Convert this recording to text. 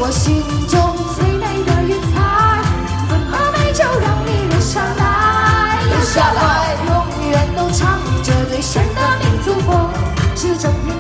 我心中最美的云彩，怎么美就让你留下来，留下来，永远都唱着最炫的民族风，是正。